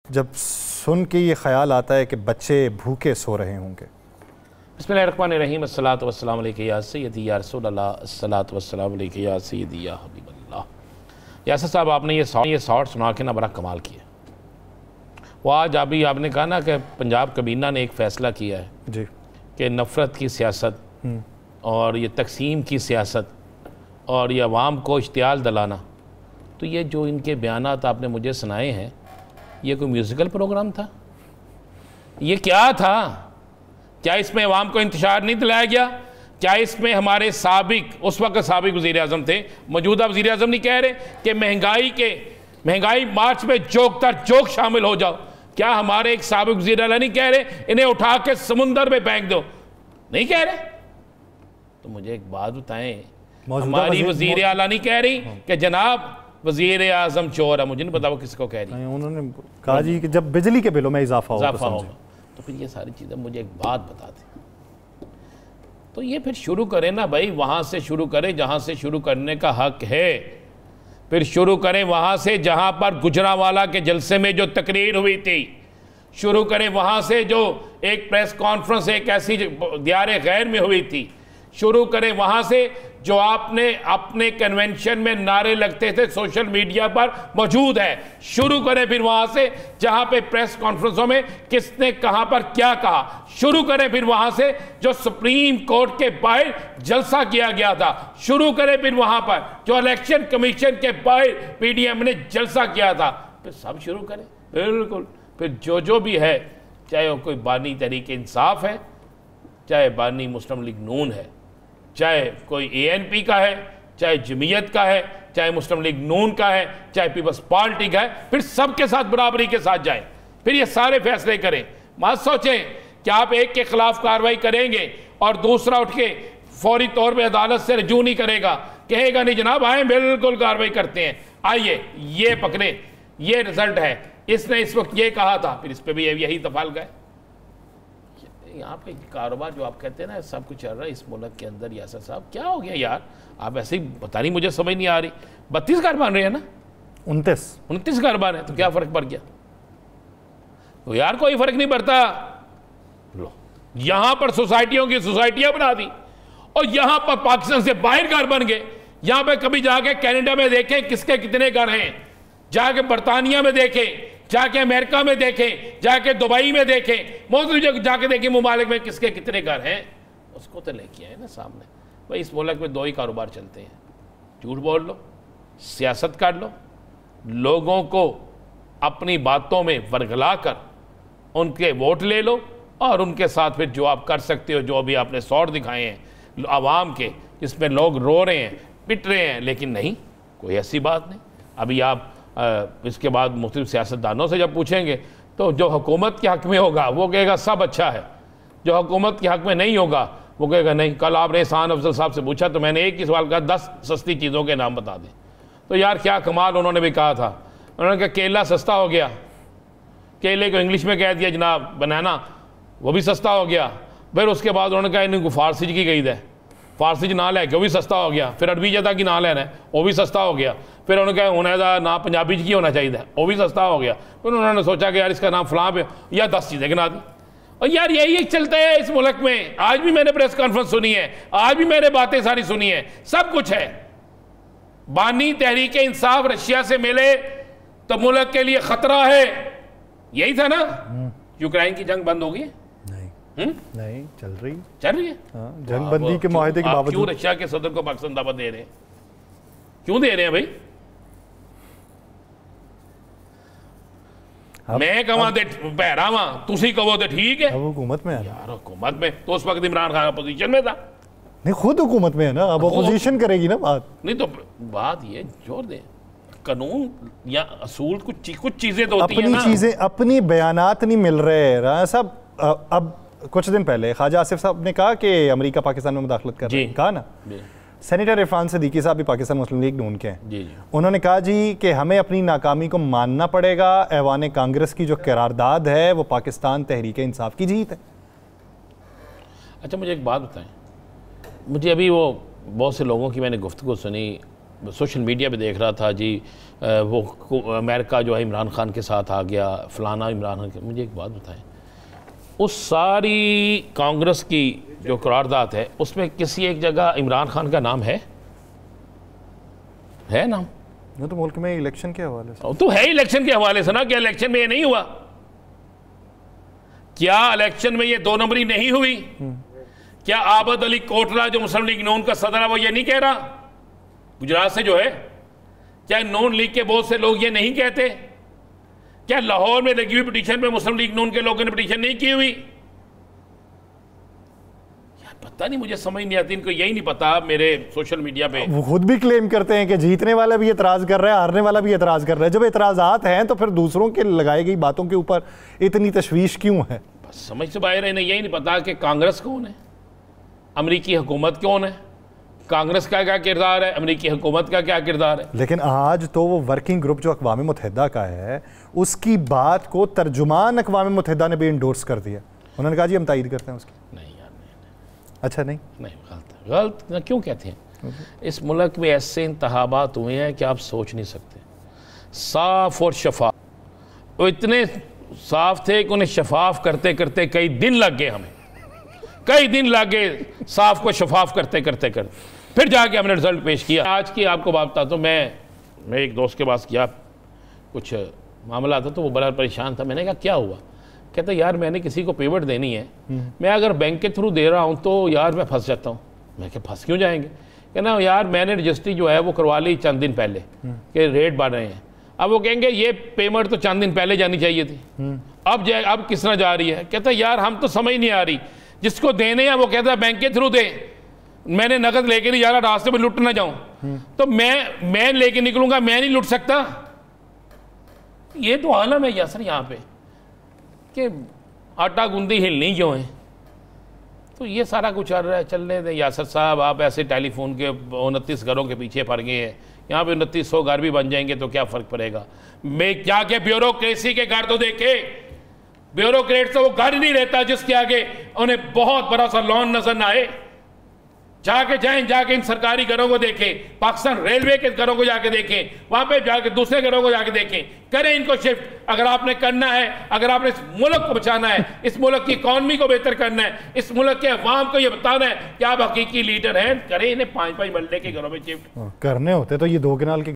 जब सुन के ये ख्याल आता है कि बच्चे भूखे सो रहे होंगे? बिस्मिल्लाहिर्रहमानिर्रहीम, अस्सलातु वस्सलामु अलैका या सय्यदी या रसूल अल्लाह, अस्सलातु वस्सलामु अलैका या सय्यदी या हबीब अल्लाह। यासर साहब, आपने ये शॉट सुना के ना बड़ा कमाल किया। वो आज अभी आपने कहा ना कि पंजाब कबीना ने एक फ़ैसला किया है जी कि नफ़रत की सियासत और ये तकसीम की सियासत और ये अवाम को इश्तियाल दिलाना, तो ये जो इनके बयानात आपने मुझे सुनाए हैं, ये कोई म्यूज़िकल प्रोग्राम था? ये क्या था? क्या इसमें अवाम को इंतशार नहीं दिलाया गया? क्या इसमें हमारे साबिक, उस वक्त साबिक वज़ीर आज़म थे, मौजूदा वज़ीर आज़म नहीं कह रहे कि महंगाई मार्च में जोक तर जोक शामिल हो जाओ? क्या हमारे एक साबिक वज़ीर आला नहीं कह रहे इन्हें उठा के समुंदर में फेंक दो? नहीं कह रहे? तो मुझे एक बात बताएं, हमारी वज़ीर आला नहीं कह रही कि जनाब वज़ीर आज़म चोर है? मुझे नहीं पता वो किसको कह रही। उन्होंने कहा जी कि जब बिजली के बिलों में इजाफा होगा तो फिर ये सारी चीज़ें मुझे एक बात बता दें। तो ये फिर शुरू करें ना भाई, वहाँ से शुरू करें जहाँ से शुरू करने का हक है। फिर शुरू करें वहाँ से जहाँ पर गुजरांवाला के जलसे में जो तकरीर हुई थी, शुरू करें वहाँ से जो एक प्रेस कॉन्फ्रेंस एक ऐसी दियार गैर में हुई थी, शुरू करें वहाँ से जो आपने अपने कन्वेंशन में नारे लगते थे सोशल मीडिया पर मौजूद है। शुरू करें फिर वहाँ से जहाँ पे प्रेस कॉन्फ्रेंसों में किसने कहाँ पर क्या कहा। शुरू करें फिर वहाँ से जो सुप्रीम कोर्ट के बाहर जलसा किया गया था। शुरू करें फिर वहाँ पर जो इलेक्शन कमीशन के बाहर पीडीएम ने जलसा किया था। फिर सब शुरू करें बिल्कुल। फिर जो भी है, चाहे वो कोई बानी तहरीक इंसाफ है, चाहे बानी मुस्लिम लीग नून है, चाहे कोई एएनपी का है, चाहे जमीयत का है, चाहे मुस्लिम लीग नून का है, चाहे पीपल्स पार्टी का है, फिर सबके साथ बराबरी के साथ जाएं। फिर ये सारे फैसले करें। मत सोचें कि आप एक के खिलाफ कार्रवाई करेंगे और दूसरा उठ के फौरी तौर पे अदालत से रजू नहीं करेगा, कहेगा नहीं जनाब आए बिल्कुल कार्रवाई करते हैं, आइए ये पकड़े, ये रिजल्ट है, इसने इस वक्त ये कहा था, फिर इस पर भी यही तफाल गए। यहाँ पे कारोबार जो आप कहते हैं ना सब कुछ चल रहा है इस मुल्क के अंदर। यासर साहब क्या हो गया यार? आप ऐसे ही बता नहीं, मुझे समझ नहीं आ रही। 32 घर बन रहे हैं ना, 29 घर बन है, तो क्या फर्क पड़ गया? तो यार कोई फर्क नहीं पड़ता। लो यहाँ पर सोसाइटियों की सोसाइटियां बना दी और यहाँ पर पाकिस्तान से बाहर घर बन गए। यहाँ पे कभी जाके कनाडा में देखें किसके कितने घर हैं, जाके बरतानिया में देखें, जाके अमेरिका में देखें, जाके दुबई में देखें, मौजूद जगह जाके देखें मुमालिक में किसके कितने घर हैं। उसको तो लेके आए ना सामने। भाई इस मुल्क में 2 ही कारोबार चलते हैं, झूठ बोल लो, सियासत कर लो, लोगों को अपनी बातों में वरगला कर उनके वोट ले लो और उनके साथ फिर जो आप कर सकते हो, जो अभी आपने शॉट दिखाए हैं आवाम के, जिसमें लोग रो रहे हैं, पिट रहे हैं, लेकिन नहीं, कोई ऐसी बात नहीं। अभी आप इसके बाद मुख्तलिफ सियासतदानों से जब पूछेंगे तो जो हुकूमत के हक़ में होगा वो कहेगा सब अच्छा है, जो हुकूमत के हक़ में नहीं होगा वो कहेगा नहीं। कल आपने एहसान अफजल साहब से पूछा तो मैंने एक ही सवाल कहा 10 सस्ती चीज़ों के नाम बता दें। तो यार क्या कमाल, उन्होंने भी कहा था, उन्होंने कहा केला सस्ता हो गया, केले को इंग्लिश में कह दिया जनाब बनाना, वो भी सस्ता हो गया। फिर उसके बाद उन्होंने कहा इनको फारसी की गई है, फारसी ना लैके वो भी सस्ता हो गया। फिर अरबी जदा की ना लेना है वो भी सस्ता हो गया। फिर उन्होंने कहा उन्हें ना पंजाबी की होना चाहिए वो भी सस्ता हो गया। फिर उन्होंने सोचा कि यार इसका नाम फलां पे, या 10 चीज़ें गिना दी। और यार यही एक चलता है इस मुल्क में। आज भी मैंने प्रेस कॉन्फ्रेंस सुनी है, आज भी मैंने बातें सारी सुनी है, सब कुछ है। बानी तहरीक इंसाफ रशिया से मिले तो मुल्क के लिए खतरा है, यही था ना। यूक्रेन की जंग बंद हो गई? नहीं, चल रही है। हाँ, जंग बंदी के मुआहदे के बावजूद क्यों रशिया के सदर को पाकिस्तान दावत दे रहे हैं? क्यों दे रहे हैं भाई? मैं कहां दे पैरा वहां, तुसी कहो तो ठीक है। अब हुकूमत में है यार, हुकूमत में तो उस वक्त इमरान खान अपोजिशन में था। नहीं, खुद हुकूमत में है ना, अब अपोजिशन करेगी ना बात। नहीं तो बात ये जोर दे, कानून या असूल कुछ चीजें तो होती हैं ना। अपनी चीजें, अपनी बयानात नहीं मिल रहे राना साहब। अब कुछ दिन पहले ख्वाजा आसिफ साहब ने कहा कि अमेरिका पाकिस्तान में मुदाखलत कर रहा है, कहा ना। सेनेटर इरफान सदीकी साहब भी पाकिस्तान मुस्लिम लीग नून के हैं। उन्होंने कहा जी कि हमें अपनी नाकामी को मानना पड़ेगा, ऐवान कांग्रेस की जो करारदाद है वो पाकिस्तान तहरीक इंसाफ की जीत है। अच्छा मुझे एक बात बताएं, मुझे अभी वो बहुत से लोगों की मैंने गुफ्तगू सुनी सोशल मीडिया पे देख रहा था जी, वो अमेरिका जो है इमरान खान के साथ आ गया, फलाना इमरान खान के। मुझे एक बात बताएं, उस सारी कांग्रेस की जो करारदाद है उसमें किसी एक जगह इमरान खान का नाम है नाम? वो तो मुल्क में इलेक्शन के हवाले से तो है, इलेक्शन के हवाले से ना। क्या इलेक्शन में ये नहीं हुआ? क्या इलेक्शन में ये 2 नंबरी नहीं हुई? क्या आबद अली कोटला जो मुस्लिम लीग नून का सदर है वो ये नहीं कह रहा गुजरात से जो है? क्या नून लीग के बहुत से लोग ये नहीं कहते? क्या लाहौर में लगी हुई पिटीशन पे मुस्लिम लीग नून के लोगों ने पिटीशन नहीं की हुई? पता नहीं, मुझे समझ नहीं आती, इनको यही नहीं पता। मेरे सोशल मीडिया पे वो खुद भी क्लेम करते हैं कि जीतने वाला भी एतराज कर रहा है, हारने वाला भी एतराज कर रहा है। जब एतराजात हैं तो फिर दूसरों के लगाई गई बातों के ऊपर इतनी तशवीश क्यों है? बस समझ से बाहर है। इन्हें यही नहीं पता कि कांग्रेस कौन है, अमरीकी हुकूमत कौन है, कांग्रेस का क्या किरदार है, अमरीकी हुकूमत का क्या किरदार है। लेकिन आज तो वो वर्किंग ग्रुप जो अक़वाम मुत्तहिदा का है उसकी बात को तर्जुमान अक़वाम मुत्तहिदा ने भी इंडोर्स कर दिया। उन्होंने कहा जी हम तायद करते हैं उसकी। नहीं यार, नहीं। अच्छा, नहीं गलत क्यों कहते हैं? इस मुल्क में ऐसे इंतखाबात हुए हैं कि आप सोच नहीं सकते, साफ और शफाफ। वो इतने साफ थे कि उन्हें शफाफ करते करते कई दिन लग गए, हमें कई दिन लग गए साफ को शफाफ करते करते फिर जाके हमने रिजल्ट पेश किया। आज की आपको बात बताता हूँ, मैं एक दोस्त के पास किया, कुछ मामला था तो वो बड़ा परेशान था। मैंने कहा क्या हुआ? कहता यार मैंने किसी को पेमेंट देनी है, मैं अगर बैंक के थ्रू दे रहा हूँ तो यार मैं फंस जाता हूँ। मैं क्या फंस क्यों जाएंगे? कहना यार मैंने रजिस्ट्री जो है वो करवा ली चंद दिन पहले कि रेट बढ़ रहे हैं। अब वो कहेंगे ये पेमेंट तो चंद दिन पहले जानी चाहिए थी, अब किस तरह जा रही है? कहता यार हम तो समझ नहीं आ रही, जिसको देने हैं वो कहता है बैंक के थ्रू दे, मैंने नकद लेके नहीं जा रहा, रास्ते में लुट ना जाऊं। तो मैं लेके निकलूंगा, मैं नहीं लुट सकता। ये तो आलम है यासर यहाँ पे कि आटा गूंदी हिलनी क्यों है। तो ये सारा कुछ चल रहा है, चलने दें यासर साहब। आप ऐसे टेलीफोन के 29 घरों के पीछे पड़ गए हैं, यहाँ पे 2900 घर भी बन जाएंगे तो क्या फ़र्क पड़ेगा? मैं क्या के ब्यूरोक्रेसी के घर तो देखे, ब्यूरोक्रेट से वो घर नहीं रहता जिसके आगे उन्हें बहुत बड़ा सा लॉन नजर ना आए। जाके इन सरकारी घरों को देखें, पाकिस्तान रेलवे के घरों को जाके देखें, वहां पे जाके दूसरे घरों को जाके देखें, करें इनको शिफ्ट। अगर आपने करना है, अगर आपने इस मुल्क को बचाना है, इस मुल्क की इकॉनमी को बेहतर करना है, इस मुल्क के अवाम को ये बताना है कि आप हकीकी लीडर हैं, करें इन्हें 5-5 मरले के घरों में शिफ्ट। करने होते तो ये 2 कनाल के